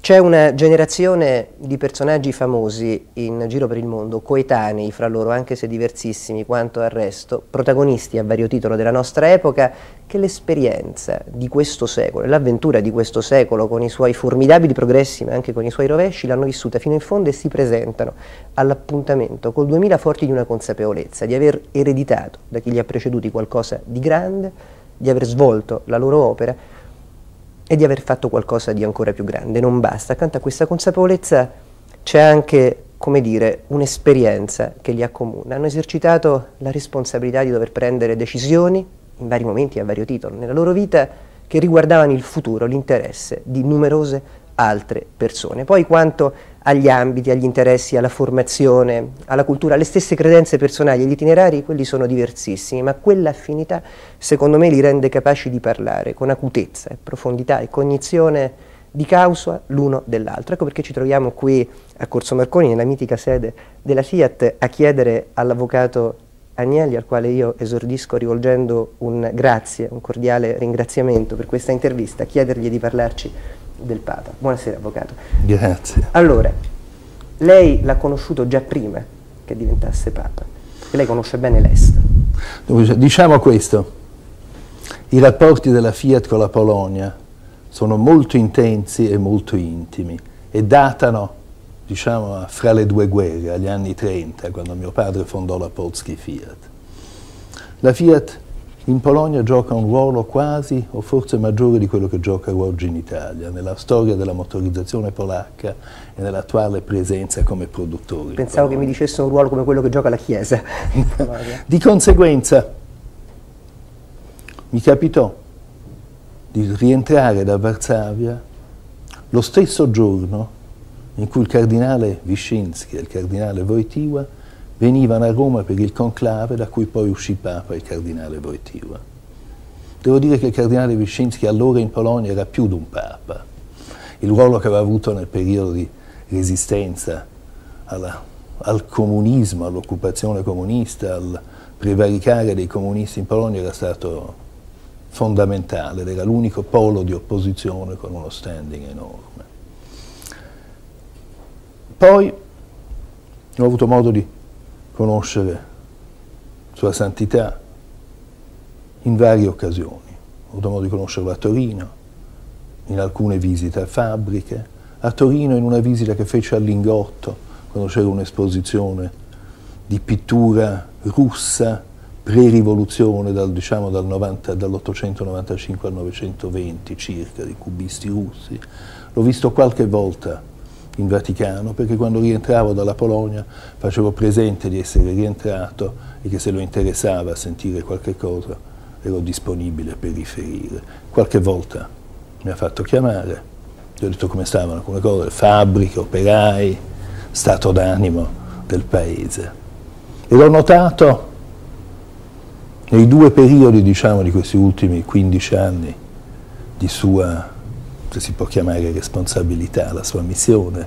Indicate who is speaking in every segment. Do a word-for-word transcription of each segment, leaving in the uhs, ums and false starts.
Speaker 1: C'è una generazione di personaggi famosi in giro per il mondo, coetanei fra loro, anche se diversissimi quanto al resto, protagonisti a vario titolo della nostra epoca, che l'esperienza di questo secolo, l'avventura di questo secolo, con i suoi formidabili progressi ma anche con i suoi rovesci, l'hanno vissuta fino in fondo e si presentano all'appuntamento col duemila forti di una consapevolezza, di aver ereditato da chi li ha preceduti qualcosa di grande, di aver svolto la loro opera e di aver fatto qualcosa di ancora più grande. Non basta, accanto a questa consapevolezza c'è anche, come dire, un'esperienza che li accomuna. Hanno esercitato la responsabilità di dover prendere decisioni in vari momenti e a vario titolo nella loro vita che riguardavano il futuro, l'interesse di numerose altre persone. Poi quanto agli ambiti, agli interessi, alla formazione, alla cultura, alle stesse credenze personali, gli itinerari, quelli sono diversissimi, ma quell'affinità secondo me li rende capaci di parlare con acutezza e profondità e cognizione di causa l'uno dell'altro. Ecco perché ci troviamo qui a Corso Marconi, nella mitica sede della Fiat, a chiedere all'avvocato Agnelli, al quale io esordisco rivolgendo un grazie, un cordiale ringraziamento per questa intervista, a chiedergli di parlarci del Papa. Buonasera avvocato.
Speaker 2: Grazie.
Speaker 1: Allora, lei l'ha conosciuto già prima che diventasse Papa, perché lei conosce bene l'Est.
Speaker 2: Diciamo questo, i rapporti della Fiat con la Polonia sono molto intensi e molto intimi e datano, diciamo, fra le due guerre, agli anni trenta, quando mio padre fondò la Polski Fiat. La Fiat in Polonia gioca un ruolo quasi o forse maggiore di quello che gioca oggi in Italia, nella storia della motorizzazione polacca e nell'attuale presenza come produttori.
Speaker 1: Pensavo che mi dicesse un ruolo come quello che gioca la Chiesa.
Speaker 2: Di conseguenza mi capitò di rientrare da Varsavia lo stesso giorno in cui il cardinale Wyszynski e il cardinale Wojtyła venivano a Roma per il conclave da cui poi uscì Papa il cardinale Wojtyła. Devo dire che il cardinale Wyszynski allora in Polonia era più di un Papa. Il ruolo che aveva avuto nel periodo di resistenza alla, al comunismo, all'occupazione comunista, al prevaricare dei comunisti in Polonia era stato fondamentale, era l'unico polo di opposizione con uno standing enorme. Poi ho avuto modo di conoscere Sua Santità in varie occasioni. Ho avuto modo di conoscerlo a Torino, in alcune visite a fabbriche, a Torino in una visita che fece al Lingotto, quando c'era un'esposizione di pittura russa pre-rivoluzione, dal, diciamo, dal dall'ottocentonovantacinque al novecentoventi circa, di cubisti russi. L'ho visto qualche volta in Vaticano, perché quando rientravo dalla Polonia facevo presente di essere rientrato e che se lo interessava a sentire qualche cosa ero disponibile per riferire. Qualche volta mi ha fatto chiamare, gli ho detto come stavano alcune cose, fabbriche, operai, stato d'animo del paese. E l'ho notato nei due periodi, diciamo, di questi ultimi quindici anni di sua, se si può chiamare responsabilità, la sua missione,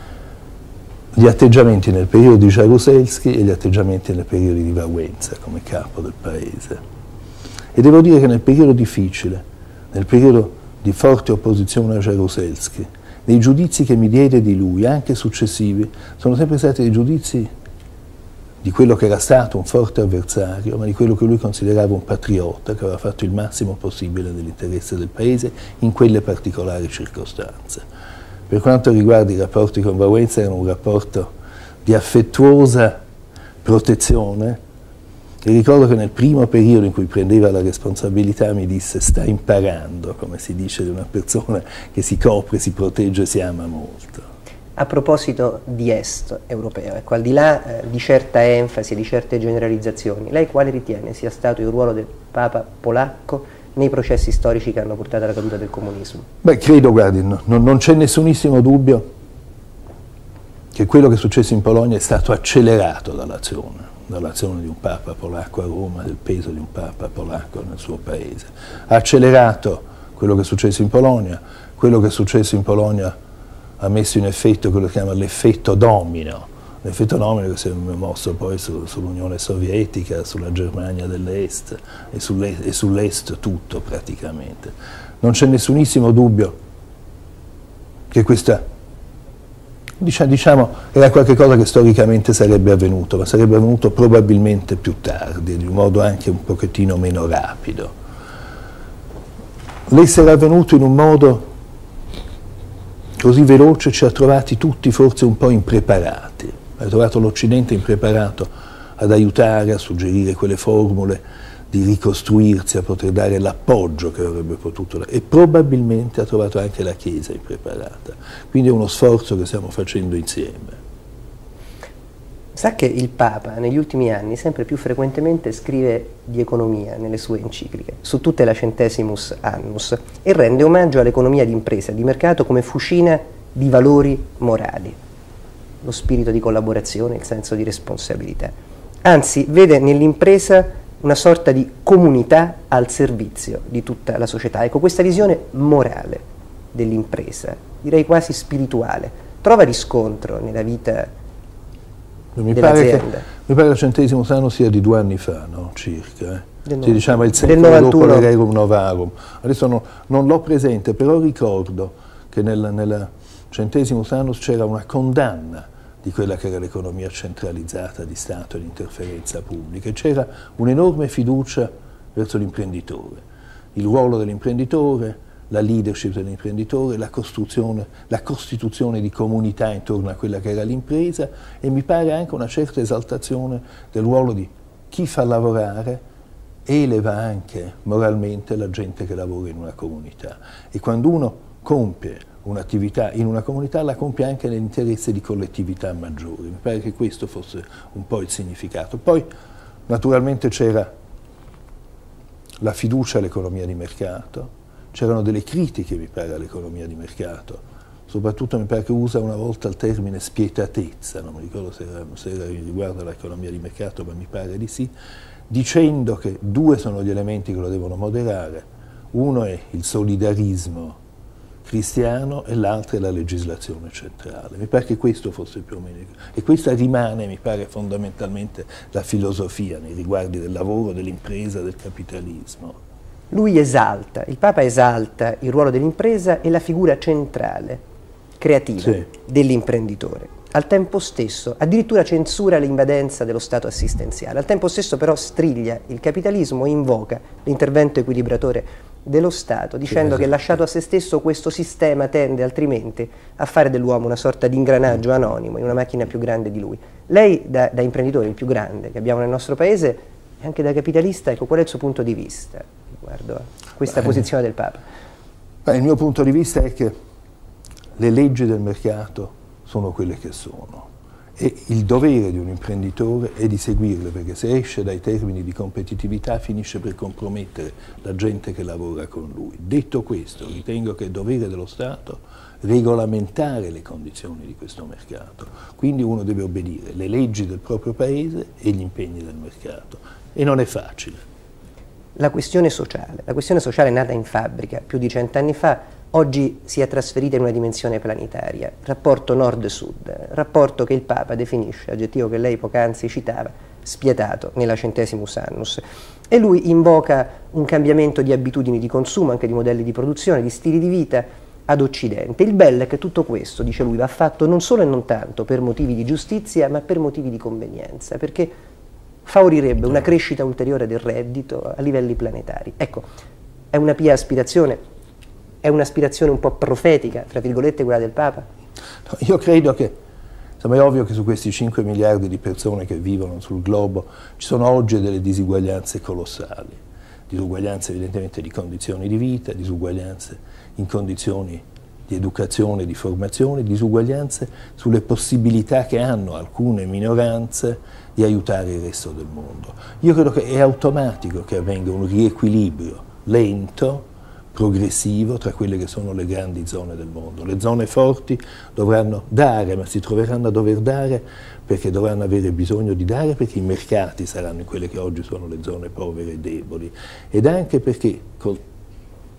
Speaker 2: gli atteggiamenti nel periodo di Jaruzelski e gli atteggiamenti nel periodo di Wałęsa come capo del paese. E devo dire che nel periodo difficile, nel periodo di forte opposizione a Jaruzelski, dei giudizi che mi diede di lui, anche successivi, sono sempre stati dei giudizi di quello che era stato un forte avversario, ma di quello che lui considerava un patriota, che aveva fatto il massimo possibile nell'interesse del paese in quelle particolari circostanze. Per quanto riguarda i rapporti con Wałęsa, era un rapporto di affettuosa protezione, e ricordo che nel primo periodo in cui prendeva la responsabilità mi disse: sta imparando, come si dice di una persona che si copre, si protegge e si ama molto.
Speaker 1: A proposito di Est europeo, ecco, al di là eh, di certa enfasi e di certe generalizzazioni, lei quale ritiene sia stato il ruolo del Papa polacco nei processi storici che hanno portato alla caduta del comunismo?
Speaker 2: Beh, credo, guardi, no, no, non c'è nessunissimo dubbio che quello che è successo in Polonia è stato accelerato dall'azione, dall'azione di un Papa polacco a Roma, del peso di un Papa polacco nel suo paese. Ha accelerato quello che è successo in Polonia, quello che è successo in Polonia ha messo in effetto quello che si chiama l'effetto domino, l'effetto domino che si è mosso poi su, sull'Unione Sovietica, sulla Germania dell'Est e sull'Est sull tutto praticamente. Non c'è nessunissimo dubbio che questa, diciamo, era qualcosa che storicamente sarebbe avvenuto, ma sarebbe avvenuto probabilmente più tardi, di un modo anche un pochettino meno rapido. L'essere avvenuto in un modo così veloce ci ha trovati tutti forse un po' impreparati, ha trovato l'Occidente impreparato ad aiutare, a suggerire quelle formule di ricostruirsi, a poter dare l'appoggio che avrebbe potuto dare, e probabilmente ha trovato anche la Chiesa impreparata. Quindi è uno sforzo che stiamo facendo insieme.
Speaker 1: Sa che il Papa negli ultimi anni sempre più frequentemente scrive di economia nelle sue encicliche, su tutte la Centesimus Annus, e rende omaggio all'economia di impresa e di mercato come fucina di valori morali, lo spirito di collaborazione, il senso di responsabilità. Anzi, vede nell'impresa una sorta di comunità al servizio di tutta la società. Ecco, questa visione morale dell'impresa, direi quasi spirituale, trova riscontro nella vita
Speaker 2: mi dell'azienda. Mi pare che il Centesimus Annus sia di due anni fa, no? Circa. Eh?
Speaker 1: Del
Speaker 2: si diciamo il secolo dopo l'Rerum Novarum. Adesso no, non l'ho presente, però ricordo che nel, nel Centesimus Annus c'era una condanna di quella che era l'economia centralizzata di Stato e l'interferenza pubblica, e c'era un'enorme fiducia verso l'imprenditore, il ruolo dell'imprenditore, la leadership dell'imprenditore, la costruzione, la costituzione di comunità intorno a quella che era l'impresa, e mi pare anche una certa esaltazione del ruolo di chi fa lavorare e eleva anche moralmente la gente che lavora in una comunità. E quando uno compie un'attività in una comunità, la compie anche nell'interesse di collettività maggiori. Mi pare che questo fosse un po' il significato. Poi naturalmente c'era la fiducia all'economia di mercato, c'erano delle critiche, mi pare, all'economia di mercato, soprattutto mi pare che usa una volta il termine spietatezza, non mi ricordo se era, se era riguardo all'economia di mercato, ma mi pare di sì, dicendo che due sono gli elementi che lo devono moderare: uno è il solidarismo cristiano e l'altra è la legislazione centrale. Mi pare che questo fosse più o meno, e questa rimane, mi pare, fondamentalmente la filosofia nei riguardi del lavoro, dell'impresa, del capitalismo.
Speaker 1: Lui esalta, il Papa esalta il ruolo dell'impresa e la figura centrale, creativa, sì, dell'imprenditore. Al tempo stesso addirittura censura l'invadenza dello Stato assistenziale, al tempo stesso però striglia il capitalismo e invoca l'intervento equilibratore dello Stato, dicendo esatto. che lasciato a se stesso questo sistema tende altrimenti a fare dell'uomo una sorta di ingranaggio anonimo in una macchina più grande di lui. Lei, da, da imprenditore, il più grande che abbiamo nel nostro paese, e anche da capitalista, ecco, qual è il suo punto di vista riguardo a questa Beh, posizione del Papa?
Speaker 2: Beh, il mio punto di vista è che le leggi del mercato sono quelle che sono, e il dovere di un imprenditore è di seguirle, perché se esce dai termini di competitività finisce per compromettere la gente che lavora con lui. Detto questo, ritengo che è dovere dello Stato regolamentare le condizioni di questo mercato, quindi uno deve obbedire le leggi del proprio paese e gli impegni del mercato, e non è facile.
Speaker 1: La questione sociale, la questione sociale nata in fabbrica più di cent'anni fa, oggi si è trasferita in una dimensione planetaria, rapporto nord-sud, rapporto che il Papa definisce, aggettivo che lei poc'anzi citava, spietato nella Centesimus Annus. E lui invoca un cambiamento di abitudini di consumo, anche di modelli di produzione, di stili di vita ad Occidente. Il bello è che tutto questo, dice lui, va fatto non solo e non tanto per motivi di giustizia, ma per motivi di convenienza, perché favorirebbe una crescita ulteriore del reddito a livelli planetari. Ecco, è una pia aspirazione. È un'aspirazione un po' profetica, tra virgolette, quella del Papa?
Speaker 2: No, io credo che, insomma, è ovvio che su questi cinque miliardi di persone che vivono sul globo ci sono oggi delle disuguaglianze colossali, disuguaglianze evidentemente di condizioni di vita, disuguaglianze in condizioni di educazione, di formazione, disuguaglianze sulle possibilità che hanno alcune minoranze di aiutare il resto del mondo. Io credo che è automatico che avvenga un riequilibrio lento, progressivo tra quelle che sono le grandi zone del mondo. Le zone forti dovranno dare, ma si troveranno a dover dare perché dovranno avere bisogno di dare, perché i mercati saranno in quelle che oggi sono le zone povere e deboli, ed anche perché col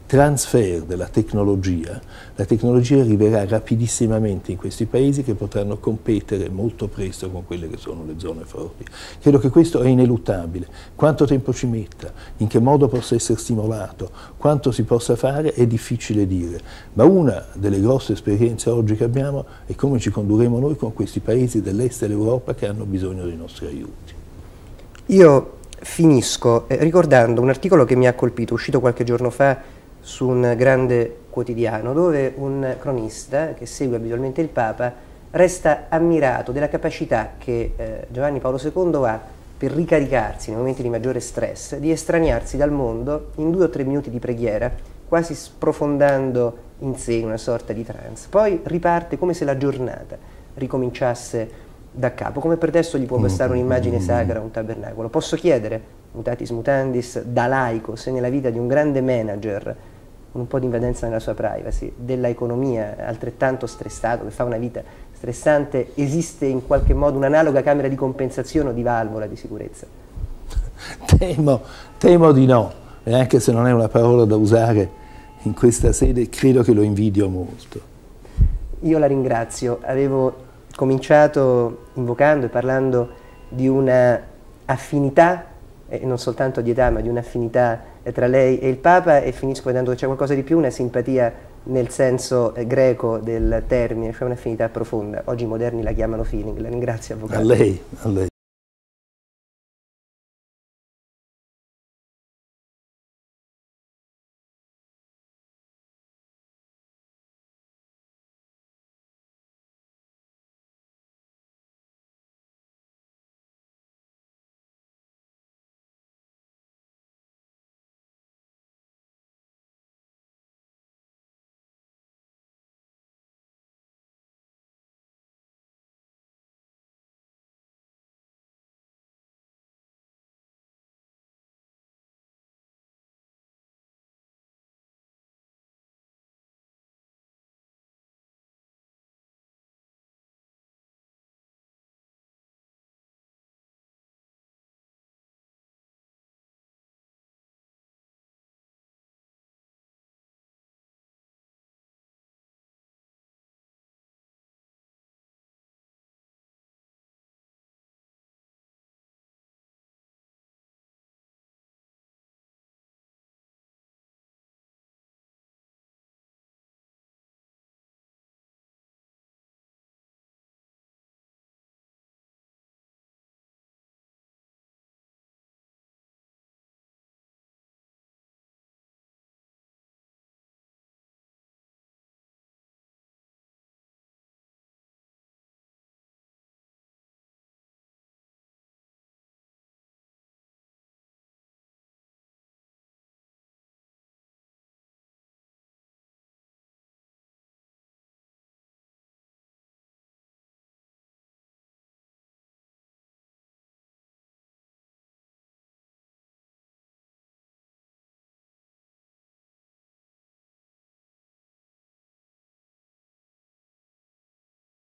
Speaker 2: transfer della tecnologia, la tecnologia arriverà rapidissimamente in questi paesi che potranno competere molto presto con quelle che sono le zone forti. Credo che questo è ineluttabile. Quanto tempo ci metta, in che modo possa essere stimolato, quanto si possa fare è difficile dire, ma una delle grosse esperienze oggi che abbiamo è come ci condurremo noi con questi paesi dell'est dell'Europa che hanno bisogno dei nostri aiuti.
Speaker 1: Io finisco eh, ricordando un articolo che mi ha colpito, uscito qualche giorno fa su un grande quotidiano, dove un cronista che segue abitualmente il Papa resta ammirato della capacità che eh, Giovanni Paolo secondo ha per ricaricarsi nei momenti di maggiore stress, di estraniarsi dal mondo in due o tre minuti di preghiera, quasi sprofondando in sé in una sorta di trance. Poi riparte come se la giornata ricominciasse da capo, come pretesto gli può bastare un'immagine sacra, un tabernacolo. Posso chiedere, mutatis mutandis, da laico, se nella vita di un grande manager con un po' di invadenza nella sua privacy, della economia altrettanto stressato, che fa una vita stressante, esiste in qualche modo un'analoga camera di compensazione o di valvola di sicurezza?
Speaker 2: Temo, temo di no, e anche se non è una parola da usare in questa sede, credo che lo invidio molto.
Speaker 1: Io la ringrazio, avevo cominciato invocando e parlando di una affinità, e non soltanto di età, ma di un'affinità tra lei e il Papa, e finisco vedendo che c'è qualcosa di più, una simpatia nel senso eh, greco del termine, cioè un'affinità profonda. Oggi i moderni la chiamano feeling. La ringrazio, avvocato.
Speaker 2: A lei, a lei.